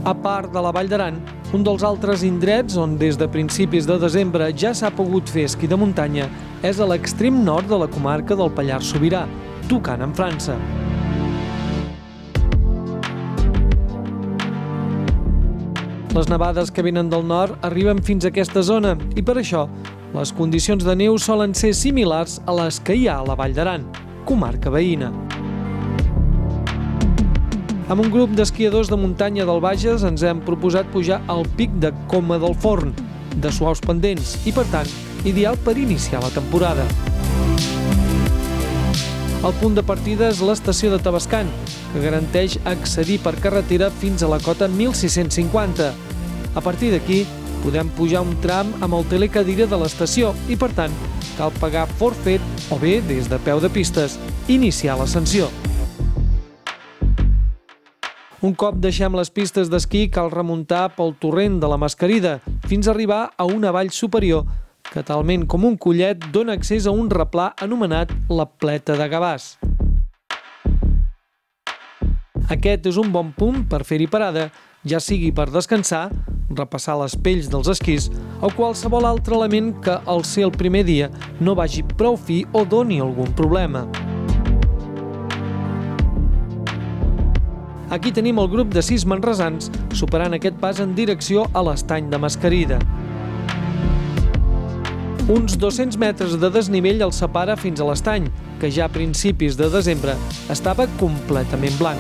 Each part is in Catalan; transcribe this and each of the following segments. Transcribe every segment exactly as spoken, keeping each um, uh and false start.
A part de la Vall d'Aran, un dels altres indrets on des de principis de desembre ja s'ha pogut fer esquí de muntanya és a l'extrem nord de la comarca del Pallars Sobirà, tocant amb França. Les nevades que venen del nord arriben fins a aquesta zona i per això les condicions de neu solen ser similars a les que hi ha a la Vall d'Aran, comarca veïna. Amb un grup d'esquiadors de muntanya del Bages ens hem proposat pujar al pic de Coma del Forn, de suaus pendents i, per tant, ideal per iniciar la temporada. El punt de partida és l'estació de Tavascan, que garanteix accedir per carretera fins a la cota mil sis-cents cinquanta. A partir d'aquí, podem pujar un tram amb el telecadira de l'estació i, per tant, cal pagar forfet o bé, des de peu de pistes, iniciar l'ascensió. Un cop deixem les pistes d'esquí, cal remuntar pel torrent de la Mascarida fins a arribar a una vall superior que, talment com un collet, dona accés a un replà anomenat la Pleta de Gavàs. Aquest és un bon punt per fer-hi parada, ja sigui per descansar, repassar les pells dels esquís o qualsevol altre element que, al ser el primer dia, no vagi prou fi o doni algun problema. Aquí tenim el grup de sis manresans superant aquest pas en direcció a l'estany de Mascarida. Uns dos-cents metres de desnivell els separa fins a l'estany, que ja a principis de desembre estava completament blanc.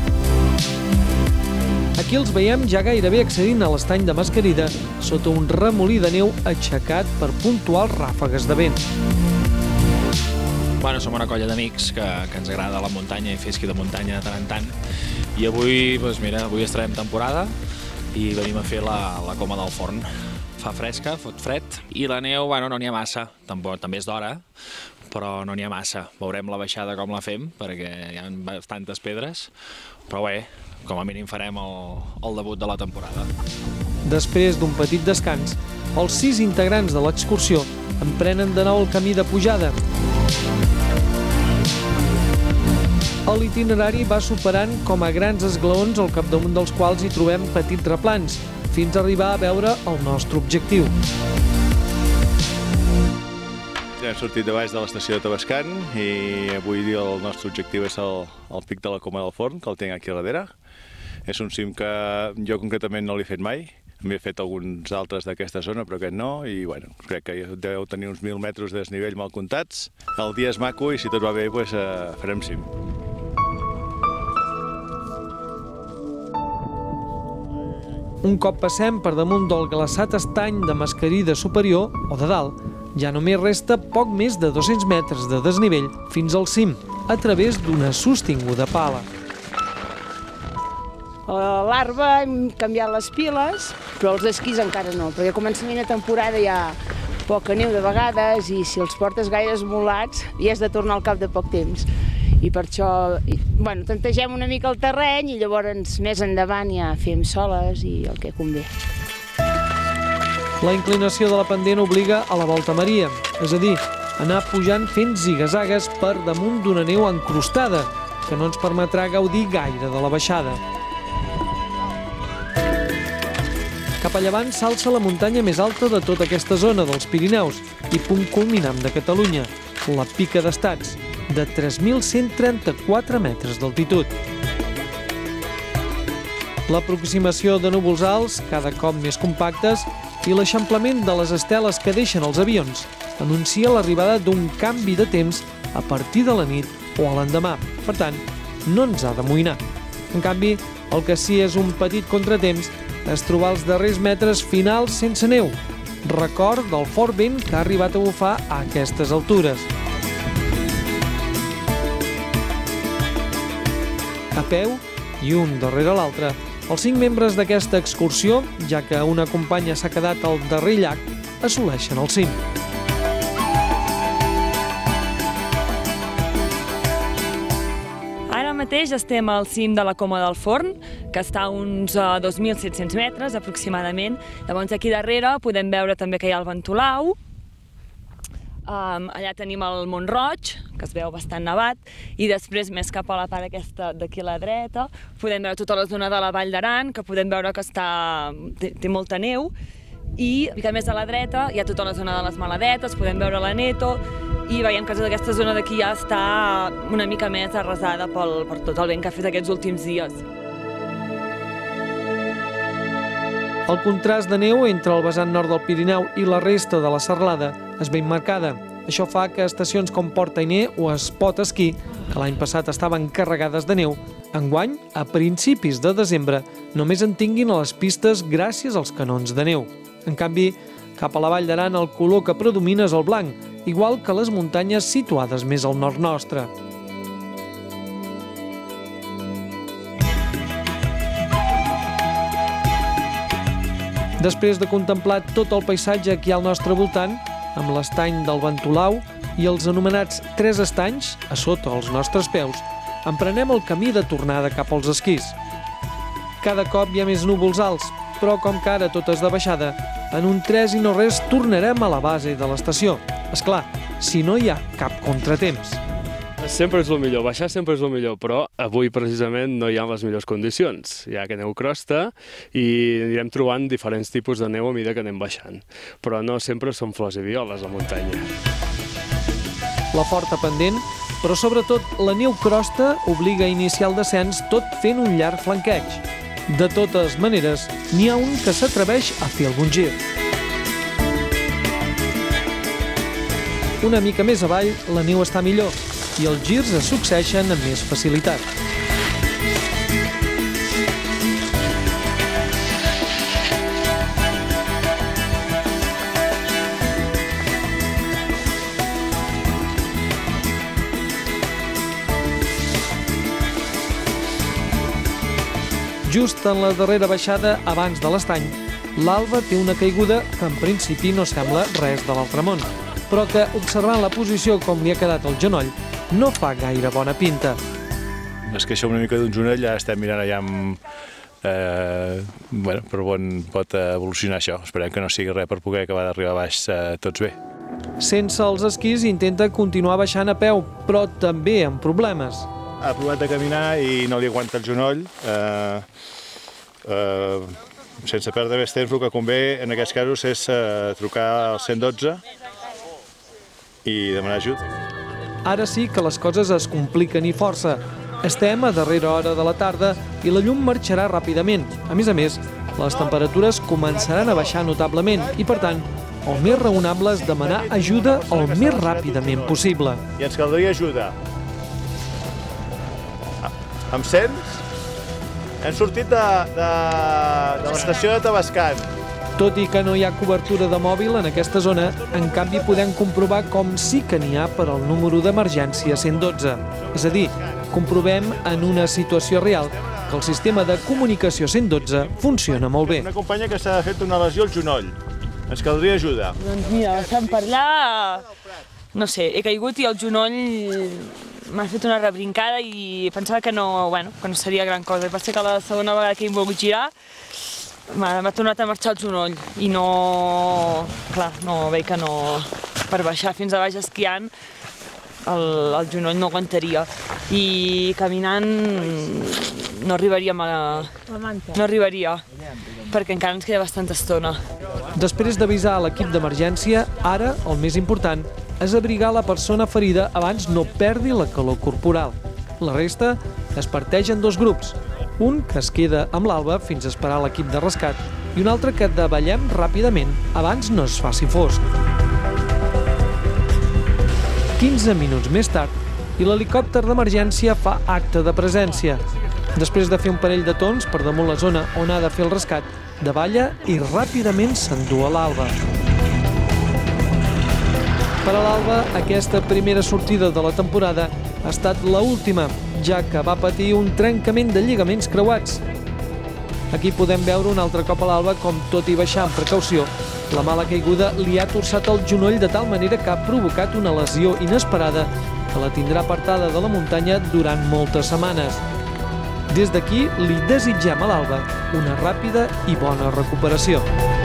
Aquí els veiem ja gairebé accedint a l'estany de Mascarida sota un remolí de neu aixecat per puntuals ràfegues de vent. Bueno, som una colla d'amics que, que ens agrada la muntanya i fer esquí de muntanya de tant en tant. I avui, doncs mira, avui estrenem temporada i venim a fer la, la Coma del Forn. Fa fresca, fot fred, i la neu, bueno, no n'hi ha massa, tampoc, també és d'hora, però no n'hi ha massa. Veurem la baixada com la fem, perquè hi ha bastantes pedres, però bé, com a mínim farem el, el debut de la temporada. Després d'un petit descans, els sis integrants de l'excursió emprenen de nou el camí de pujada. L'itinerari va superant com a grans esglaons al capdamunt dels quals hi trobem petits replans, fins a arribar a veure el nostre objectiu. Ja hem sortit de baix de l'estació de Tavascan i avui el nostre objectiu és el, el pic de la Coma del Forn, que el tinc aquí darrere. És un cim que jo concretament no l'he fet mai. M'he fet alguns altres d'aquesta zona, però aquest no, i bueno, crec que deu tenir uns mil metres de desnivell mal comptats. El dia és maco i si tot va bé doncs, eh, farem cim. Un cop passem per damunt del glaçat estany de Mascarida superior, o de dalt, ja només resta poc més de dos-cents metres de desnivell fins al cim, a través d'una sostinguda pala. A l'arba hem canviat les piles, però els esquís encara no, perquè a començament de temporada hi ha poca neu de vegades i si els portes gaire esmolats ja has de tornar al cap de poc temps. I per això, bueno, tantegem una mica el terreny i llavors més endavant ja fem soles i el que convé. La inclinació de la pendent obliga a la volta Maria, és a dir, anar pujant fent ziga-zagues per damunt d'una neu encrustada, que no ens permetrà gaudir gaire de la baixada. Cap a llevant s'alça la muntanya més alta de tota aquesta zona dels Pirineus i punt culminant de Catalunya, la Pica d'Estats, de tres mil cent trenta-quatre metres d'altitud. L'aproximació de núvols alts, cada cop més compactes, i l'eixamplament de les esteles que deixen els avions anuncia l'arribada d'un canvi de temps a partir de la nit o a l'endemà. Per tant, no ens ha d'amoïnar. En canvi, el que sí és un petit contratemps és trobar els darrers metres finals sense neu, record del fort vent que ha arribat a bufar a aquestes altures. A peu, i un darrere l'altre, els cinc membres d'aquesta excursió, ja que una companya s'ha quedat al darrer llac, assoleixen el cim. Ara mateix estem al cim de la Coma del Forn, que està a uns dos mil set-cents metres aproximadament. Llavors aquí darrere podem veure també que hi ha el Ventolau. Allà tenim el Mont-roig, que es veu bastant nevat, i després, més cap a la part aquesta d'aquí a la dreta, podem veure tota la zona de la Vall d'Aran, que podem veure que té molta neu, i una mica més a la dreta hi ha tota la zona de les Maladetes, podem veure la Neto, i veiem que tota aquesta zona d'aquí ja està una mica més arrasada per tot el vent que ha fet aquests últims dies. El contrast de neu entre el vessant nord del Pirineu i la resta de la serralada és ben marcada. Això fa que estacions com Port Ainé o Espot Esquí, que l'any passat estaven carregades de neu, enguany, a principis de desembre, només en tinguin a les pistes gràcies als canons de neu. En canvi, cap a la Vall d'Aran el color que predomina és el blanc, igual que les muntanyes situades més al nord nostre. Després de contemplar tot el paisatge que hi ha al nostre voltant, amb l'estany del Ventolau i els anomenats Tres Estanys, a sota els nostres peus, emprenem el camí de tornada cap als esquís. Cada cop hi ha més núvols alts, però com que ara tot és de baixada, en un tres i no res tornarem a la base de l'estació. És clar, si no hi ha cap contratemps. Sempre és el millor, baixar sempre és el millor, però avui precisament no hi ha les millors condicions. Hi ha que neu crosta i anirem trobant diferents tipus de neu a mesura que anem baixant. Però no sempre són flors i violes a muntanya. La forta pendent, però sobretot la neu crosta obliga a iniciar el descens tot fent un llarg flanqueig. De totes maneres, n'hi ha un que s'atreveix a fer algun gir. Una mica més avall, la neu està millor i els girs es succeeixen amb més facilitat. Just en la darrera baixada, abans de l'estany, l'Alba té una caiguda que en principi no sembla res de l'altre món, però que, observant la posició com li ha quedat el genoll, no fa gaire bona pinta. Es queixa una mica d'un genoll, ja estem mirant allà amb, eh, bueno, per on pot evolucionar això. Esperem que no sigui res per poder acabar d'arribar a baix eh, tots bé. Sense els esquís intenta continuar baixant a peu, però també amb problemes. Ha provat de caminar i no li aguanta el genoll. Eh, eh, sense perdre més temps, el que convé en aquests casos és eh, trucar al cent dotze i demanar ajuda. Ara sí que les coses es compliquen i força. Estem a darrera hora de la tarda i la llum marxarà ràpidament. A més a més, les temperatures començaran a baixar notablement i, per tant, el més raonable és demanar ajuda el més ràpidament possible. I ens caldria ajuda. Em sents? Hem sortit de, de, de l'estació de Tavascan. Tot i que no hi ha cobertura de mòbil en aquesta zona, en canvi podem comprovar com sí que n'hi ha per al número d'emergència cent dotze. És a dir, comprovem en una situació real que el sistema de comunicació cent dotze funciona molt bé. Una companya que s'ha fet una lesió al genoll. Ens caldria ajuda. Doncs mira, estem per allà... No sé, he caigut i el genoll m'ha fet una rebrincada i pensava que no, bueno, que no seria gran cosa. Va ser que la segona vegada que he volgut girar m'ha tornat a marxar el genoll i no... Clar, no, veig que no... Per baixar fins a baix esquiant el, el genoll no aguantaria i caminant no arribaríem a... No arribaria, perquè encara ens queda bastanta estona. Després d'avisar a l'equip d'emergència, ara el més important és abrigar la persona ferida abans no perdi la calor corporal. La resta es parteix en dos grups, un que es queda amb l'Alba fins a esperar l'equip de rescat i un altre que davallem ràpidament abans no es faci fosc. quinze minuts més tard i l'helicòpter d'emergència fa acte de presència. Després de fer un parell de tons per damunt la zona on ha de fer el rescat, davalla i ràpidament s'endú a l'Alba. Per a l'Alba, aquesta primera sortida de la temporada ha estat l'última, ja que va patir un trencament de lligaments creuats. Aquí podem veure un altre cop a l'Alba com, tot i baixar amb precaució, la mala caiguda li ha torçat el genoll de tal manera que ha provocat una lesió inesperada que la tindrà apartada de la muntanya durant moltes setmanes. Des d'aquí li desitgem a l'Alba una ràpida i bona recuperació.